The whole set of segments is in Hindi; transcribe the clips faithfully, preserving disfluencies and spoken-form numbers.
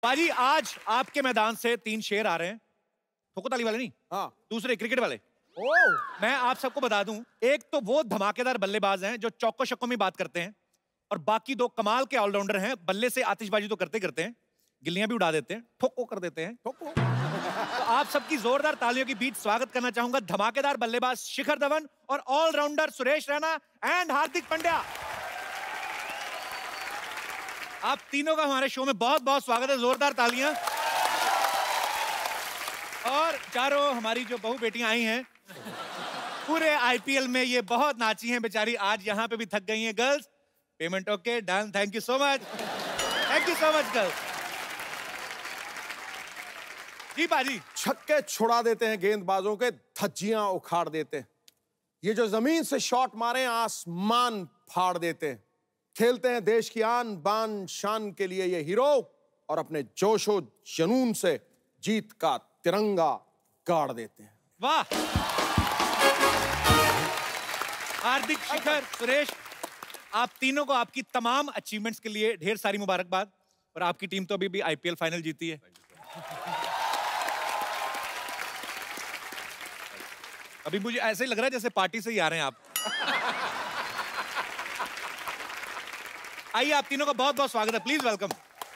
पाजी आज आपके मैदान से तीन शेर आ रहे हैं। ठोको ताली वाले नहीं, हाँ दूसरे क्रिकेट वाले। ओह मैं आप सबको बता दूं, एक तो वो धमाकेदार बल्लेबाज हैं जो चौको छक्कों में बात करते हैं, और बाकी दो कमाल के ऑलराउंडर हैं। बल्ले से आतिशबाजी तो करते करते हैं, गिल्लियां भी उड़ा देते हैं, ठोको कर देते हैं। ठोको। तो आप सबकी जोरदार तालियों के बीच स्वागत करना चाहूंगा धमाकेदार बल्लेबाज शिखर धवन और ऑलराउंडर सुरेश रैना एंड हार्दिक पांड्या। आप तीनों का हमारे शो में बहुत बहुत स्वागत है, जोरदार तालियां। और चारों हमारी जो बहू बेटियां आई हैं, पूरे आईपीएल में ये बहुत नाची हैं बेचारी, आज यहाँ पे भी थक गई हैं। Girls payment okay done, thank you so much, thank you so much girls. जी बाजी। छक्के छुड़ा देते हैं गेंदबाजों के, धज्जियां उखाड़ देते हैं। ये जो जमीन से शॉट मारे आसमान फाड़ देते हैं। खेलते हैं देश की आन बान शान के लिए ये हीरो, और अपने जोशो जुनून से जीत का तिरंगा गाड़ देते हैं। वाह। हार्दिक, शिखर, सुरेश, आप तीनों को आपकी तमाम अचीवमेंट्स के लिए ढेर सारी मुबारकबाद। और आपकी टीम तो अभी भी आईपीएल फाइनल जीती है। अभी मुझे ऐसे ही लग रहा है जैसे पार्टी से ही आ रहे हैं आप। आइए, आप तीनों का बहुत बहुत स्वागत है, प्लीज वेलकम।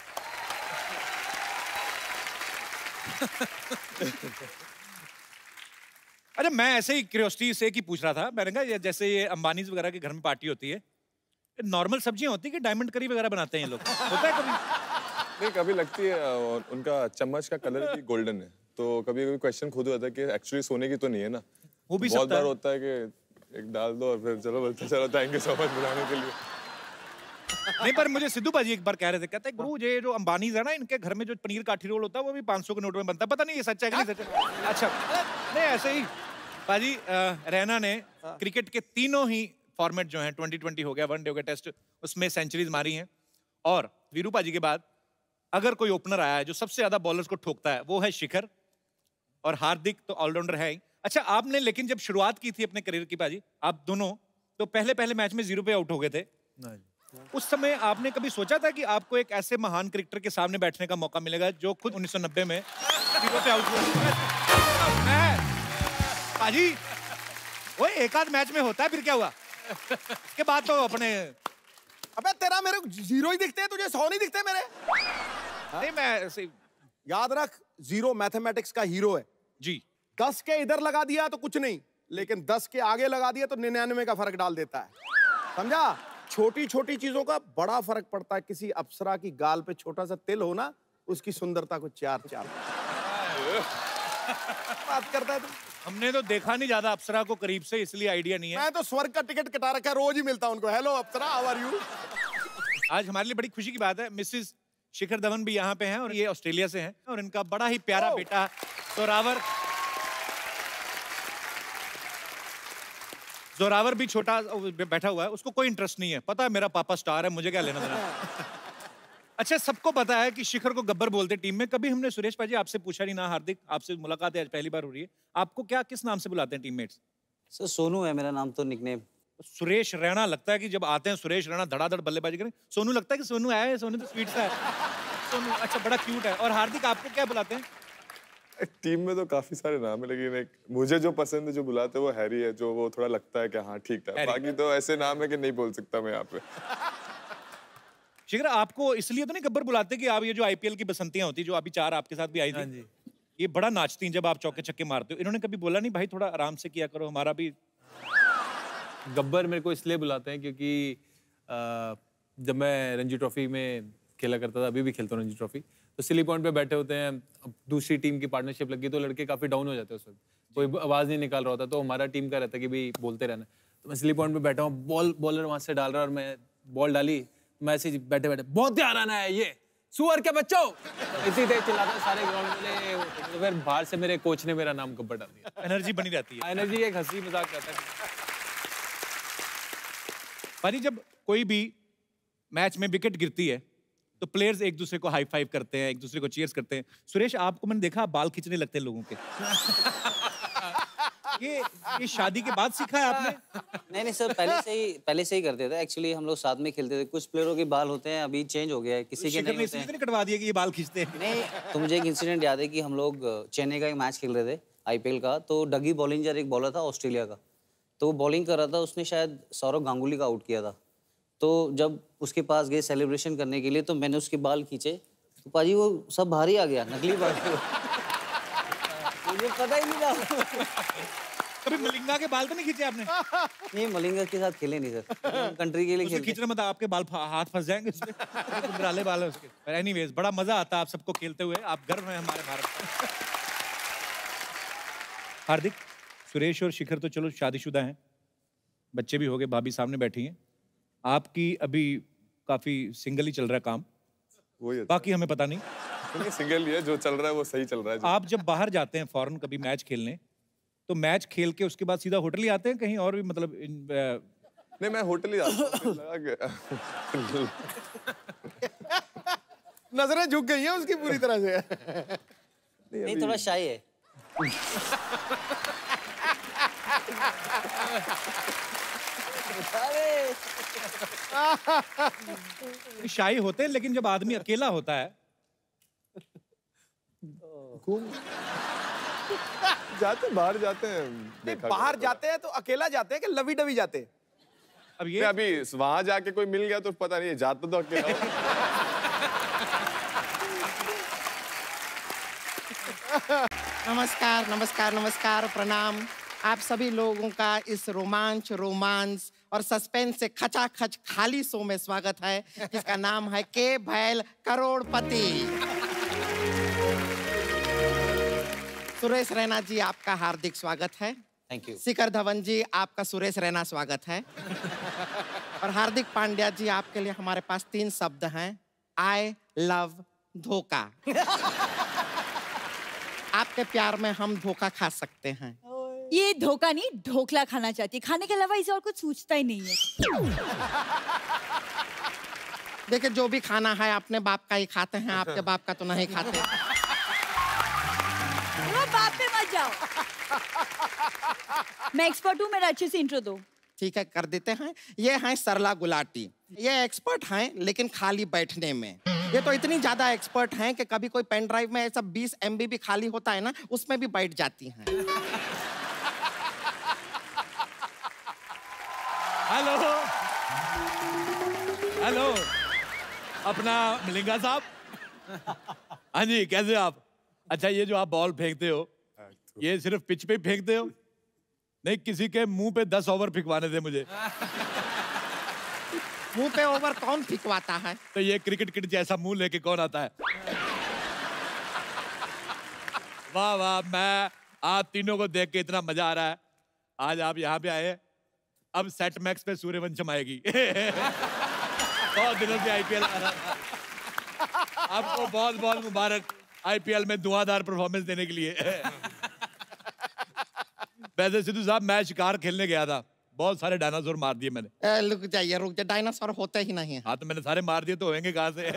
अरे मैं ऐसे ही क्यूरियोसिटी से की पूछ रहा था, मैंने कहा जैसे ये अंबानी वगैरह के घर में पार्टी होती है, नॉर्मल सब्जियां होती है कि डायमंड करी वगैरह बनाते हैं ये लोग? होता है कभी? नहीं, कभी लगती है। और उनका चम्मच का कलर भी गोल्डन है, तो कभी कभी क्वेश्चन खुद होता है कि एक्चुअली सोने की तो नहीं है ना। वो भी बहुत बार है। होता है कि एक डाल दो और फिर चलो बोलते चलो थैंक यू सो मच बुलाने के लिए। नहीं, पर मुझे सिद्धू पाजी एक बार कह रहे थे, कहते हैं गुरु ये जो अंबानी है ना, इनके घर में जो पनीर काठी रोल होता है वो भी पाँच सौ के नोट में बनता है। पता नहीं ये सच है कि नहीं सच है। अच्छा नहीं, ऐसे ही पाजी रैना ने क्रिकेट के तीनों ही फॉर्मेट जो हैं, ट्वेंटी ट्वेंटी हो गया, वनडे हो गया, टेस्ट, उसमें सेंचुरीज मारी हैं। और वीरू पाजी के बाद अगर कोई ओपनर आया है जो सबसे ज्यादा बॉलर्स को ठोकता है, वो है शिखर, और हार्दिक तो ऑलराउंडर है ही। अच्छा, आपने लेकिन जब शुरुआत की थी अपने करियर की पाजी, आप दोनों तो पहले पहले मैच में जीरो पे आउट हो गए थे। उस समय आपने कभी सोचा था कि आपको एक ऐसे महान क्रिकेटर के सामने बैठने का मौका मिलेगा जो खुद उन्नीस सौ नब्बे में जीरो पे आउट हुआ? पाजी वो एक आध मैच में होता है, फिर क्या हुआ? उसके बाद तो अपने अबे तेरा मेरे जीरो ही दिखते हैं, तुझे सौ नहीं दिखते मेरे? नहीं, मैं ऐसे याद रख, जीरो मैथमेटिक्स का हीरो है जी। दस के इधर लगा दिया तो कुछ नहीं, लेकिन दस के आगे लगा दिया तो निन्यानवे का फर्क डाल देता है, समझा? छोटी छोटी चीजों का बड़ा फर्क पड़ता है। किसी अप्सरा की गाल पे छोटा सा तिल हो ना, उसकी सुंदरता को चार चार बात करता है। तो हमने तो देखा नहीं ज्यादा अप्सरा को करीब से, इसलिए आइडिया नहीं है। मैं तो स्वर्ग का टिकट कटा रखा है, रोज ही मिलता हूं उनको। Hello Apsara, how are you? आज हमारे लिए बड़ी खुशी की बात है, मिसेस शिखर धवन भी यहाँ पे हैं, और ये ऑस्ट्रेलिया से हैं, और इनका बड़ा ही प्यारा बेटा जोरावर जोरावर भी छोटा बैठा हुआ है। उसको कोई इंटरेस्ट नहीं है, पता है मेरा पापा स्टार है, मुझे क्या लेना देना। अच्छा, सबको पता है कि शिखर को गब्बर बोलते टीम में। कभी हमने सुरेश पाजी आपसे पूछा नहीं ना, हार्दिक आपसे मुलाकात है आज पहली बार हो रही है, आपको क्या किस नाम से बुलाते हैं टीममेट्स? सर सोनू है मेरा नाम, तो निकनेम। सुरेश रैना, लगता है कि जब आते हैं सुरेश रैना धड़ाधड़ बल्लेबाजी करें। सोनू लगता है कि सोनू आया है, सोनू तो स्वीट सा है। सोनू अच्छा, बड़ा क्यूट है। और हार्दिक आपको क्या बुलाते हैं? टीम में तो काफी सारे नाम है, लेकिन एक मुझे जो पसंद है, जो बुलाते हैं वो हैरी है, जो वो थोड़ा लगता है कि हाँ ठीक है। बाकी तो ऐसे नाम है कि नहीं बोल सकता मैं यहाँ पे। शिखर, आपको इसलिए तो नहीं गब्बर बुलाते कि आप ये जो आईपीएल की बसंतियां होती, जो अभी चार आपके साथ भी आई थी, ये बड़ा नाचती हैं जब आप चौके छक्के मारते हो, इन्होंने कभी बोला नहीं भाई थोड़ा आराम से किया करो, हमारा भी? गब्बर मेरे को इसलिए बुलाते हैं क्योंकि आ, जब मैं रणजी ट्रॉफी में खेला करता था, अभी भी खेलता हूँ रणजी ट्रॉफी, तो सिली पॉइंट पे बैठे होते हैं, अब दूसरी टीम की पार्टनरशिप लगी तो लड़के काफी डाउन हो जाते हैं उस वक्त, कोई आवाज नहीं निकाल रहा होता, तो हमारा टीम का रहता है कि भाई बोलते रहना। तो मैं सिली पॉइंट पे बैठा हूँ, बॉल बॉलर वहां से डाल रहा है, और मैं बॉल डाली, मैं ऐसे बैठे बैठे बहुत ध्यान आना है, ये सुअर के बच्चों, इसी तरह चिल्लाता सारे ग्राउंड में। तो फिर बाहर से मेरे कोच ने मेरा नाम गब्बर डाल दिया। एनर्जी बनी रहती है। एनर्जी एक हंसी मजाक रहता है। पानी, जब कोई भी मैच में विकेट गिरती है तो प्लेयर्स एक दूसरे को हाई फाइव करते हैं, एक दूसरे को चीयर्स करते हैं। सुरेश, आपको मैंने देखा आप बाल खींचने लगते हैं लोगों के। ये ये शादी के बाद सीखा है आपने? नहीं नहीं सर, पहले से ही पहले से ही करते थे। एक्चुअली हम लोग साथ में खेलते थे। कुछ प्लेयरों के बाल होते हैं, अभी चेंज हो गया है, किसी के शिखर नहीं ने होते इसलिए हैं। नहीं कटवा दिया कि ये बाल खींचते हैं? नहीं, तो मुझे एक इंसिडेंट याद है कि हम लोग चेन्नई का एक मैच खेल रहे थे आईपीएल का। तो डगी बॉलिंजर एक बॉलर था ऑस्ट्रेलिया का, तो वो बॉलिंग कर रहा था। उसने शायद सौरव गांगुली का आउट किया था। तो जब उसके पास गए सेलिब्रेशन करने के लिए, तो मैंने उसके बाल खींचे, तो पाजी वो सब बाहर ही आ गया, नकली बाल। मुझे पता ही नहीं था। कभी मलिंगा के बाल तो नहीं खींचे आपने? नहीं, मलिंगा के साथ खेले नहीं सर, हम कंट्री के लिए उसे खेलते। खींचना मत, आपके बाल फा- हाथ फंस जाएंगे उसमें। कुंडराले बाल है उसके। पर एनीवेज बड़ा मजा आता है आप सबको खेलते हुए। आप गर्व हैं हमारे भारत का। हार्दिक, सुरेश और शिखर तो चलो शादीशुदा हैं, बच्चे भी हो गए, भाभी सामने बैठी हैं। आपकी अभी काफी सिंगल ही चल रहा है काम, वही बाकी हमें पता नहीं। अच्छा सिंगल ही है, जो चल रहा है वो सही चल रहा है जो। आप जब बाहर जाते हैं फॉरेन कभी मैच खेलने, तो मैच खेल के उसके बाद सीधा होटल ही आते हैं कहीं और भी, मतलब इन, अ, नहीं मैं होटल ही जाता हूँ, फिर लगा कि- नजरें झुक गई हैं उसकी पूरी तरह से। नहीं, थोड़ा शाय है। शाही होते हैं, लेकिन जब आदमी अकेला होता है जाते बाहर जाते हैं, नहीं, देखा बाहर गया। जाते हैं तो अकेला जाते हैं कि लवी डवी जाते हैं? अब नहीं, ये अभी वहां जाके कोई मिल गया तो पता नहीं, जाता तो अकेला हूँ। नमस्कार नमस्कार नमस्कार, प्रणाम आप सभी लोगों का इस रोमांच रोमांस और सस्पेंस से खचाखच खाली शो में स्वागत है, जिसका नाम है के भैल करोड़पति। सुरेश रैना जी, आपका हार्दिक स्वागत है। Thank you. शिखर धवन जी, आपका सुरेश रैना स्वागत है। और हार्दिक पांड्या जी, आपके लिए हमारे पास तीन शब्द हैं, आई लव धोखा। आपके प्यार में हम धोखा खा सकते हैं। ये धोखा नहीं, ढोकला खाना चाहती है। खाने के अलावा इसे और कुछ सूझता ही नहीं है। देखिए, जो भी खाना है अपने बाप का ही खाते हैं, आपके बाप का तो नहीं खाते। वो बाप पे मत जाओ। मैं एक्सपर्ट हूँ, मेरा अच्छे से इंट्रो दो। ठीक है, कर देते हैं। ये हैं सरला गुलाटी। ये एक्सपर्ट हैं, लेकिन खाली बैठने में। ये तो इतनी ज्यादा एक्सपर्ट हैं कि कभी कोई पेन ड्राइव में ऐसा बीस एमबी भी खाली होता है ना, उसमें भी बैठ जाती हैं। हेलो हेलो, अपना मलिंगा साहब। हाँ जी, कैसे आप? अच्छा, ये जो आप बॉल फेंकते हो, ये सिर्फ पिच पे ही फेंकते हो? नहीं, किसी के मुंह पे दस ओवर फिकवाने थे मुझे। मुंह पे ओवर कौन फिकवाता है? तो ये क्रिकेट किट जैसा मुंह लेके कौन आता है? वाह वाह, मैं आप तीनों को देख के इतना मजा आ रहा है। आज आप यहाँ पे आए, अब सेट मैक्स पे सूर्यवंशम आएगी। बहुत दिनों से आईपीएल आ रहा था। आपको बहुत बहुत मुबारक आईपीएल में धुआंधार परफॉर्मेंस देने के लिए। वैसे सिद्धू साहब, मैं शिकार खेलने गया था, बहुत सारे डायनासोर मार दिए मैंने। ए, रुक जाइए रुक जाइए, डायनासोर होते ही नहीं है। हाँ, तो मैंने सारे मार दिए, तो होंगे कहाँ से?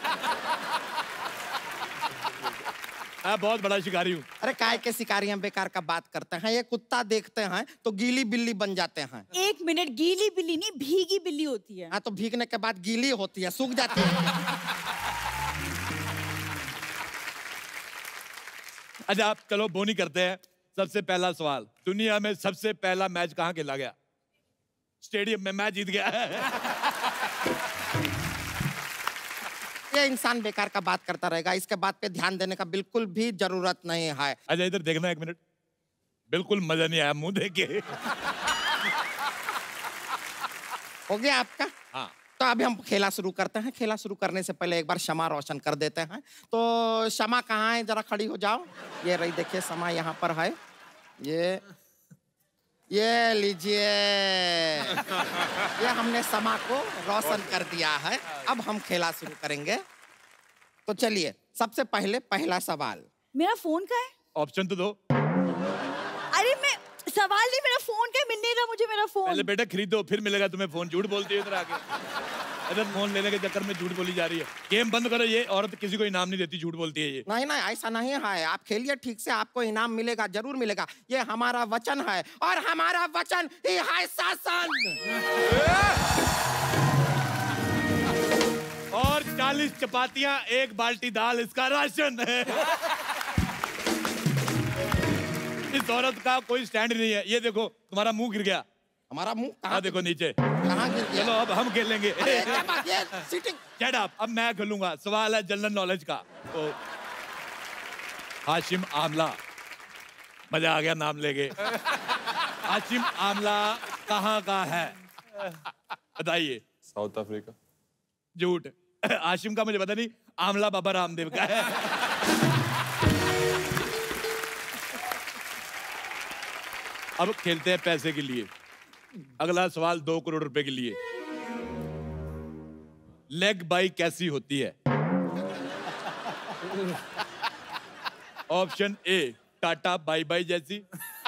मैं बहुत बड़ा शिकारी हूँ। अरे काय के शिकारी हैं, बेकार का बात करते हैं। ये कुत्ता देखते हैं तो गीली बिल्ली बन जाते हैं। एक मिनट, गीली बिल्ली नहीं, भीगी बिल्ली होती है। हाँ, तो भीगने के बाद गीली होती है, सूख जाती है। अच्छा, आप चलो बोनी करते हैं। सबसे पहला सवाल, दुनिया में सबसे पहला मैच कहाँ खेला गया? स्टेडियम में। मैं जीत गया। ये इंसान बेकार का बात करता रहेगा, इसके बात पे ध्यान देने का बिल्कुल भी जरूरत नहीं है। अच्छा, इधर देखना एक मिनट, बिल्कुल मजा नहीं आया मुंह देख के। हो गया आपका? हाँ। तो अभी हम खेला शुरू करते हैं। खेला शुरू करने से पहले एक बार क्षमा रोशन कर देते हैं। तो क्षमा कहाँ है, जरा खड़ी हो जाओ। ये रही, देखिए क्षमा यहाँ पर है। ये ये लीजिए, ये हमने क्षमा को रोशन कर दिया है। अब हम खेला शुरू करेंगे। तो चलिए, सबसे पहले पहला सवाल। मेरा फोन का है? ऑप्शन तो दो। अरे मैं सवाल नहीं, मेरा फोन का है, मिल नहीं रहा मुझे मेरा फोन। पहले बेटा खरीदो, फिर मिलेगा तुम्हें फोन। झूठ बोलती हो इधर आके। अगर फोन लेने के चक्कर में झूठ बोली जा रही है। गेम बंद करो, ये औरत किसी को इनाम नहीं देती, झूठ बोलती है ये। नहीं नहीं ऐसा नहीं है, आप खेलिए ठीक से, आपको इनाम मिलेगा, जरूर मिलेगा। ये हमारा वचन है और हमारा वचन ही है शासन। और चालीस चपातियां, एक बाल्टी दाल इसका राशन है। इस औरत का कोई स्टैंड नहीं है। ये देखो तुम्हारा मुंह गिर गया। हमारा मुंह हाँ कहाँ देखो नीचे। कहाँ गिर गया? चलो अब हम खेलेंगे। क्या बात है? सीटिंग। Shut up, अब मैं खेलूंगा। सवाल है जनरल नॉलेज का। तो हाशिम आमला, मजा आ गया नाम लेके। हाशिम आमला कहाँ का है बताइए। South Africa. झूठ। हाशिम का मुझे पता नहीं, आमला बाबा रामदेव का है। अब खेलते हैं पैसे के लिए। अगला सवाल दो करोड़ रुपए के लिए। लेग बाई कैसी होती है? Option A tata bye bye जैसी,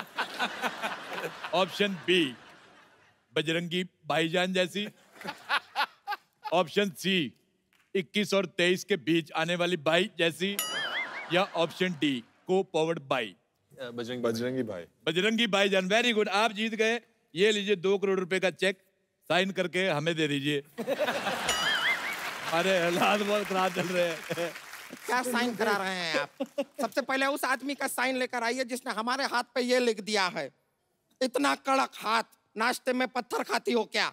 ऑप्शन बी बजरंगी भाईजान जैसी, ऑप्शन सी इक्कीस और तेईस के बीच आने वाली बाई जैसी, या ऑप्शन डी को पावर्ड बाई। बजरंगी बजरंगी भाई। बजरंगी भाईजान, वेरी गुड, आप जीत गए। ये लीजिए दो करोड़ रुपए का चेक, साइन करके हमें दे दीजिए। अरे हालात बहुत खराब चल रहे हैं। क्या साइन करा रहे हैं आप? सबसे पहले उस आदमी का साइन लेकर आइए जिसने हमारे हाथ पे ये लिख दिया है। इतना कड़क हाथ, नाश्ते में पत्थर खाती हो क्या?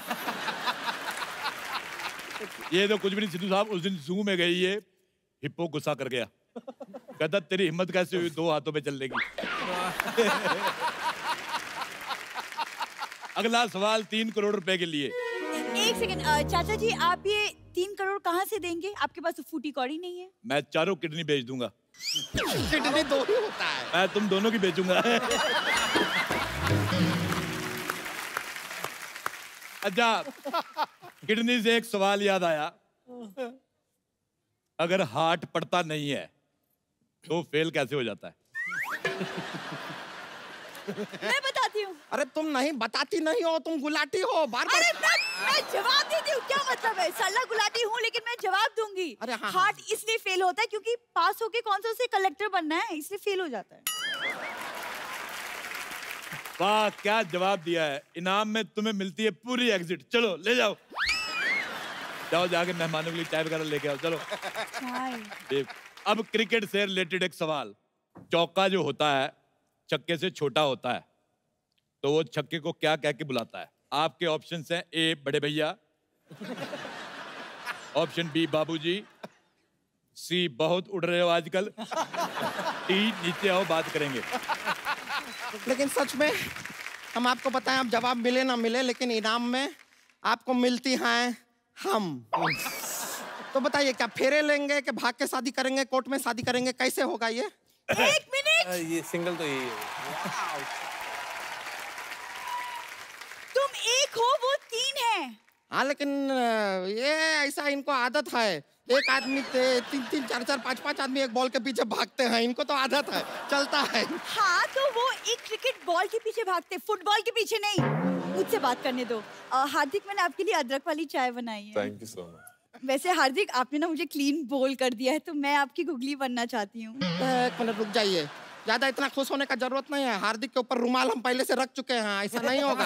ये तो कुछ भी नहीं सिद्धू साहब, उस दिन जू में गई ये हिप्पो गुस्सा कर गया, कहता तेरी हिम्मत कैसे हुई दो हाथों पे चलने की। अगला सवाल तीन करोड़ रुपए के लिए। एक सेकंड, अ, चाचा जी आप ये तीन करोड़ कहाँ से देंगे? आपके पास तो फूटी कौड़ी नहीं है। मैं चारों किडनी बेच दूंगा। किडनी दो ही होता है। मैं तुम दोनों की बेचूंगा। अच्छा, किडनी से एक सवाल याद आया। अगर हार्ट पड़ता नहीं है तो फेल कैसे हो जाता है? मैं बताती हूँ। अरे तुम नहीं बताती नहीं हो, तुम गुलाटी हो। बार बार अरे मैं, मैं जवाब देती हूँ, क्या मतलब है? सल्ला गुलाटी हूँ लेकिन मैं जवाब दूंगी। अरे हाँ, हार्ट इसलिए फेल होता है क्योंकि पास होके कौन सा उसे कलेक्टर बनना है, इसलिए फेल हो जाता है। वाह क्या जवाब दिया है। इनाम में तुम्हें मिलती है पूरी एग्जिट। चलो ले जाओ, जाओ जाके मेहमानों के लिए चाय वगैरह लेके आओ। चलो। चाय। अब क्रिकेट से रिलेटेड एक सवाल। चौका जो होता है छक्के से छोटा होता है, तो वो छक्के को क्या कह के बुलाता है? आपके ऑप्शंस हैं, ए बड़े भैया, ऑप्शन बी बाबूजी, सी बहुत उड़ रहे हो आजकल, डी नीचे आओ बात करेंगे। लेकिन सच में हम आपको बताएं, आप जवाब मिले ना मिले, लेकिन इनाम में आपको मिलती हैं हम। तो बताइए क्या फेरे लेंगे कि भाग के शादी करेंगे, कोर्ट में शादी करेंगे, कैसे होगा ये? एक मिनट, ये सिंगल तो यही है। तुम एक हो वो तीन है। हाँ लेकिन ये ऐसा इनको आदत है, एक आदमी ते- तीन तीन चार चार पांच पांच आदमी एक बॉल के पीछे भागते हैं, इनको तो आदत है, चलता है। हाँ तो वो एक क्रिकेट बॉल के पीछे भागते, फुटबॉल के पीछे नहीं। मुझसे बात करने दो। अ, हार्दिक, मैंने आपके लिए अदरक वाली चाय बनाई है। Thank you so much. वैसे हार्दिक आपने ना मुझे क्लीन बोल कर दिया है, तो मैं आपकी गुगली बनना चाहती हूँ। एक मिनट रुक जाइए, ज्यादा इतना खुश होने का जरूरत नहीं है। हार्दिक के ऊपर रुमाल हम पहले से रख चुके हैं, ऐसा नहीं होगा।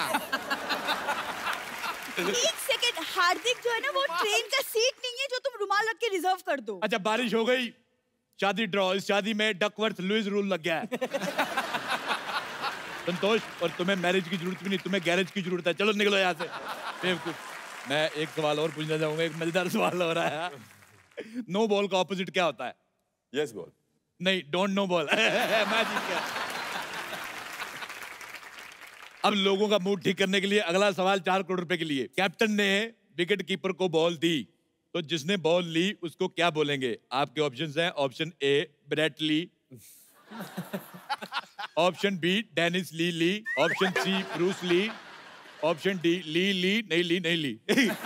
एक सेकंड, हार्दिक जो है ना वो ट्रेन का सीट नहीं है जो तुम रुमाल रख के रिजर्व कर दो। अच्छा बारिश हो गई, शादी ड्रॉ। इस शादी में डकवर्थ लुइस रूल लग गया है। संतोष, और तुम्हें मैरिज की जरूरत भी नहीं, तुम्हें गैरेज की जरूरत है। चलो निकलो यहाँ से बेवकूफ। मैं एक सवाल और पूछना चाहूंगा, एक मजेदार सवाल हो रहा है। नो बॉल का ऑपोजिट क्या होता है? Yes ball. नहीं, डोंट नो बॉल। मैं जीत गया। अब लोगों का मूड ठीक करने के लिए अगला सवाल चार करोड़ रुपए के लिए। कैप्टन ने विकेट कीपर को बॉल दी, तो जिसने बॉल ली उसको क्या बोलेंगे? आपके ऑप्शंस हैं, option A Brett Lee, option B Dennis Lillee, option C Bruce Lee, option D ली ली नहीं ली नहीं ली।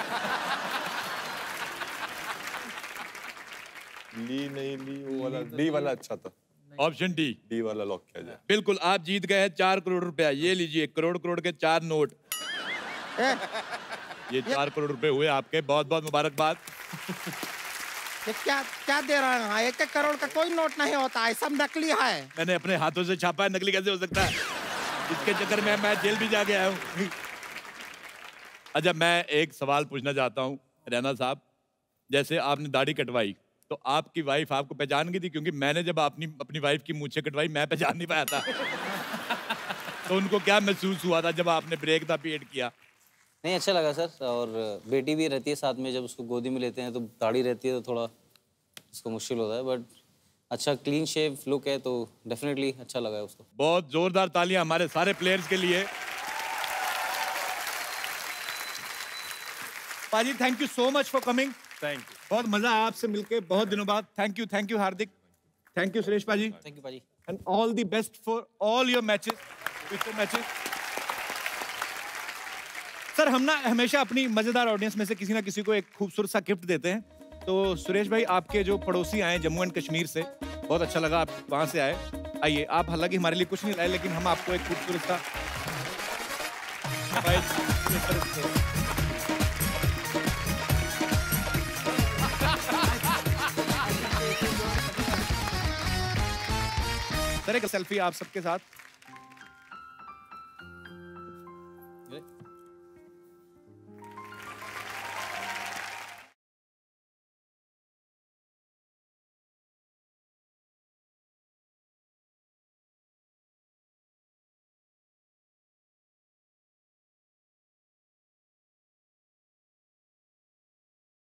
ली नहीं ली, वो वाला डी वाला अच्छा था। ऑप्शन डी डी वाला लॉक किया जाए। बिल्कुल, आप जीत गए हैं चार करोड़ रुपया। ये लीजिए करोड़ करोड़ के चार नोट। ए, ये चार करोड़ रुपए हुए आपके, बहुत बहुत मुबारकबाद। ये क्या क्या दे रहे हैं? एक एक करोड़ का कोई नोट नहीं होता है, सब नकली है। मैंने अपने हाथों से छापा है, नकली कैसे हो सकता है? इसके चक्कर में मैं जेल भी जाके आया हूँ। अच्छा, मैं एक सवाल पूछना चाहता हूँ रैना साहब, जैसे आपने दाढ़ी कटवाई तो आपकी वाइफ आपको पहचान गई थी? क्योंकि मैंने जब अपनी अपनी वाइफ की मूंछें कटवाई मैं पहचान नहीं पाया था। तो उनको क्या महसूस हुआ था जब आपने ब्रेक द पीरियड किया? नहीं, अच्छा लगा सर। और बेटी भी रहती है साथ में, जब उसको गोदी में लेते हैं तो दाढ़ी रहती है तो थोड़ा उसको मुश्किल होता है, बट अच्छा क्लीन शेव लुक है तो डेफिनेटली अच्छा लगा है उसको। बहुत जोरदार तालियां हमारे सारे प्लेयर्स के लिए। पाजी, thank you so much for coming. Thank you. बहुत मजा आया आपसे मिलके बहुत दिनों बाद। Thank you, thank you Hardik, thank you Suresh पाजी, थैंक यू पाजी, and all the best for all your matches, future matches. Sir, हम ना हमेशा अपनी मजेदार ऑडियंस में से किसी ना किसी को एक खूबसूरत सा गिफ्ट देते हैं। तो सुरेश भाई, आपके जो पड़ोसी आए जम्मू एंड कश्मीर से, बहुत अच्छा लगा आप वहां से आए। आइए, आप हालांकि हमारे लिए कुछ नहीं लाए, लेकिन हम आपको एक खूबसूरत सा सर एक सेल्फी आप सबके साथ।